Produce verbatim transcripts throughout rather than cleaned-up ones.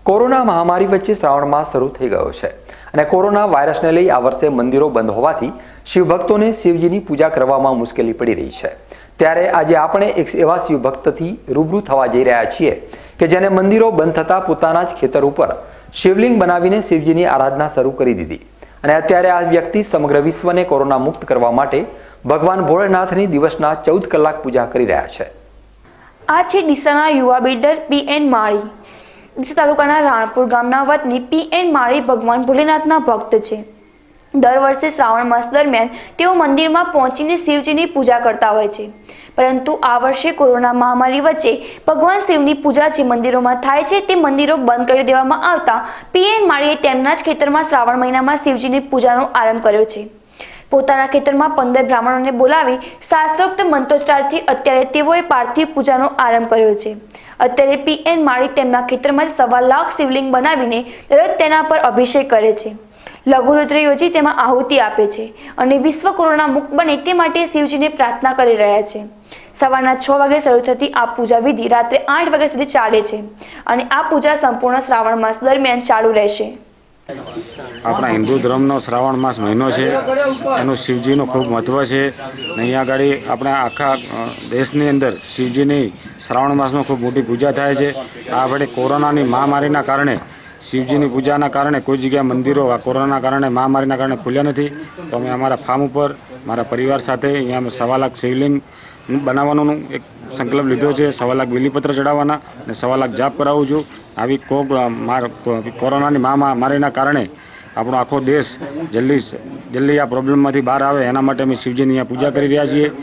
Corona મહામારી વચ્ચે શ્રાવણ માસ શરૂ થઈ ગયો છે અને કોરોના વાયરસને લઈ આ વર્ષે મંદિરો બંધ હોવાથી શિવભક્તોને શિવજીની પૂજા કરવામાં મુશ્કેલી પડી રહી છે। ત્યારે આજે આપણે એક એવા શિવભક્તથી રૂબરૂ થવા જઈ રહ્યા છીએ કે જેને મંદિરો બંધ થતા પોતાના જ ખેતર ઉપર શિવલિંગ બનાવીને શિવજીની આરાધના શરૂ કરી દીધી અને અત્યારે આ વ્યક્તિ સમગ્ર વિશ્વને કોરોના મુક્ત કરવા માટે ભગવાન ભોળેનાથની દિવસના ચૌદ કલાક પૂજા કરી રહ્યા છે। આ છે ડીસાના યુવા બિલ્ડર પી એન માળી। ડીસા તાલુકાના રાણપુર ગામના વતની પી એન માળી ભગવાન ભોલેનાથના ભક્ત છે। દર વર્ષે શ્રાવણ માસ દરમિયાન તેઓ મંદિરમાં પહોંચીને શિવજીની પૂજા કરતા હોય છે, પરંતુ આ વર્ષે કોરોના મહામારી વચ્ચે ભગવાન શિવની પૂજા જે મંદિરોમાં થાય છે તે મંદિરો બંધ કરી દેવામાં આવતા પી એન માળીએ તેમના જ ખેતરમાં શ્રાવણ મહિનામાં શિવજીની પૂજાનો આરંભ કર્યો છે। પોતાના ખેતરમાં પંદર બ્રાહ્મણોને બોલાવી શાસ્ત્રોક્ત મંત્રોચ્ચારથી અત્યારે તેઓએ પાર્થિવ પૂજાનો આરંભ કર્યો છે। અત્યારે પી એન માળી તેમના ખેતરમાં સવા લાખ શિવલિંગ બનાવીને દરરોજ તેના પર અભિષેક કરે છે, લઘુરુદ્ર યોજી તેમાં આહુતિ આપે છે અને વિશ્વ કોરોના મુક્ત બને તે માટે શિવજીને પ્રાર્થના કરી રહ્યા છે। સવારના છ વાગે શરૂ થતી આ પૂજા વિધિ રાત્રે આઠ વાગ્યા સુધી ચાલે છે અને આ પૂજા સંપૂર્ણ શ્રાવણ માસ દરમિયાન ચાલુ રહેશે। अपना हिंदू धर्म श्रावण मास महीनो है, एनु शिवजी खूब महत्व है। अँ आगे अपने आखा देशनी अंदर शिवजी श्रावण मास में खूब मोटी पूजा थाय छे। आ बड़ी कोरोना महामारी कारण शिवजी पूजा कारण कोई जगह मंदिरों कोरोना कारण महामारी कारण खुल्या नहीं, तो अमे अमारा फार्म पर मारा परिवार साथ अँ सवा लाख शिवलिंग बनावવાનો एक संकल्प लीधो है। सवा लाख बिलीपत्र चढ़ाववाना ने सवा लाख जाप करावुं छुं। आवी कोक मार कोरोनानी महामारीना कारणे આપણો આખો દેશ જલ્દી જલ્દી આ પ્રોબ્લેમમાંથી બહાર આવે એના માટે અમે શિવજીની અહીંયા પૂજા કરી રહ્યા છીએ।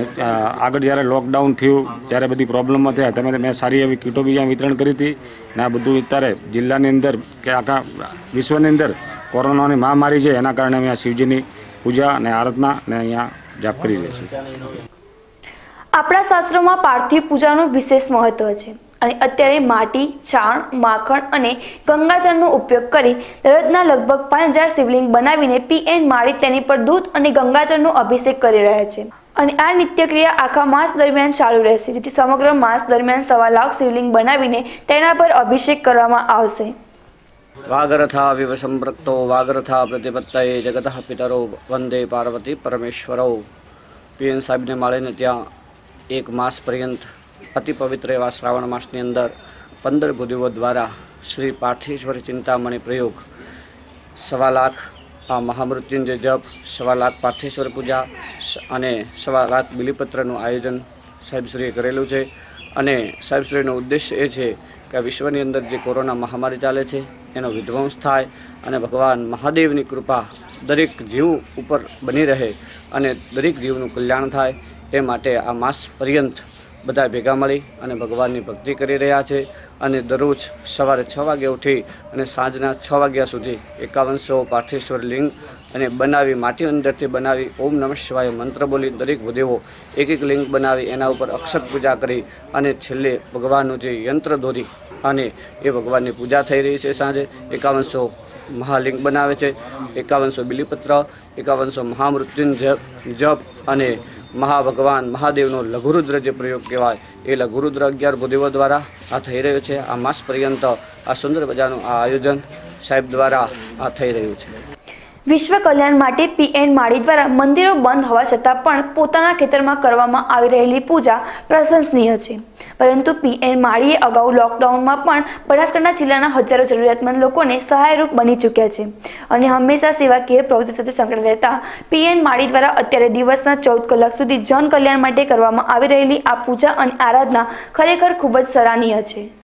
આગળ જ્યારે લોકડાઉન થયું ત્યારે બધી પ્રોબ્લેમમાં થયા તમે મેં સારી એવી કીટો બી અહીંયા વિતરણ કરી હતી ને આ બધું અત્યારે જિલ્લાની અંદર કે આખા વિશ્વની અંદર કોરોનાની મહામારી છે એના કારણે અમે આ શિવજીની પૂજા અને આરાધના ને અહીંયા જાપ કરી રહ્યા છીએ। આપણા શાસ્ત્રોમાં પાર્થિવ પૂજાનું વિશેષ મહત્વ છે અને અત્યારે માટી, છાણ, માખણ અને ગંગાજળનો ઉપયોગ કરી દરરોજના લગભગ પાંચ હજાર શિવલિંગ બનાવીને પી એન માળી તેની પર દૂધ અને ગંગાજળનો અભિષેક કરી રહ્યા છે અને આ નિત્યક્રિયા આખા માસ દરમિયાન ચાલુ રહેશે, જેથી સમગ્ર માસ દરમિયાન સવા લાખ શિવલિંગ બનાવીને તેના પર અભિષેક કરવામાં આવશે। વાગરથા વિવ સંપૃક્તો વાગરથા પ્રતિપત્તયે જગતઃ પિતરો વંદે પાર્વતી પરમેશ્વરો। પી એન સાહેબને માળીને ત્યાં એક માસ પર્યંત अति पवित्र एवं श्रावण मासनी अंदर पंदर भूदेवों द्वारा श्री पार्थेश्वरी चिंतामणि प्रयोग सवा लाख आ महामृत्युंजय जप सवा लाख पार्थेश्वर पूजा अने सवा लाख बिलीपत्रનું आयोजन साहेबश्रीए करेलू है। अने साहेबश्रीનો उद्देश्य ए है कि विश्वनी अंदर जो कोरोना महामारी चाले छे एनो विध्वंस थाय अने भगवान महादेवनी कृपा दरेक जीव उपर बनी रहे अने दरेक जीवનું कल्याण थाय ए माटे आ मास पर्यंत બધા ભેગા મળી અને ભગવાનની ભક્તિ કરી રહ્યા છે અને દરરોજ સવારે છ વાગે ઉઠી અને સાંજના છ વાગ્યા સુધી એકાવનસો પાર્થેશ્વર લિંગ અને બનાવી માટી અંદરથી બનાવી ઓમ નમઃ શિવાય મંત્ર બોલી દરેક ભૂદેવો એક એક લિંગ બનાવી એના ઉપર અક્ષત પૂજા કરી અને છેલ્લે ભગવાનનું જે યંત્ર દોરી અને એ ભગવાનની પૂજા થઈ રહી છે। સાંજે એકાવનસો महालिंग बनावे छे, एकावनसो बिलीपत्र, एकावनसो महामृत्युंजय जप अने महाभगवान महादेवनो लघुरुद्र जे प्रयोग कहेवाय ए लघुरुद्र अगियार भूदेवो द्वारा आ थई रह्यो छे। आ मास पर्यंत आ सुंदर मजानुं आ आयोजन साहेब द्वारा आ थई रह्युं छे। विश्व कल्याण माटे पी एन माળી द्वारा मंदिरों बंद होवा छतां पण पोताना खेतरमां करवामां आवी रहेली पूजा प्रशंसनीय छे, परंतु पी एन माળીએ अगाऊ लॉकडाउनमां पण बनासकांठा जिल्लाना हजारों जरूरियातमंद लोकोने सहायरूप बनी चूक्या छे અને હંમેશા સેવાકીય પ્રવૃત્તિ સાથે સંકળાયેલા રહેતા પી એન માળી દ્વારા અત્યારે દિવસના ચૌદ કલાક સુધી જન કલ્યાણ માટે કરવામાં આવી રહેલી આ પૂજા અને આરાધના ખરેખર ખૂબ જ સરાહનીય છે।